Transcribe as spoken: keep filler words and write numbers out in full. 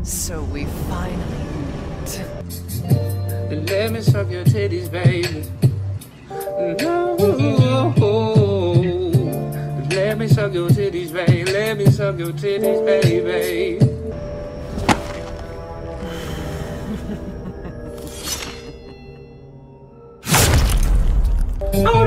So we finally meet. Let me suck your titties, baby. No. Let me suck your titties, baby. Let me suck your titties, baby. Oh,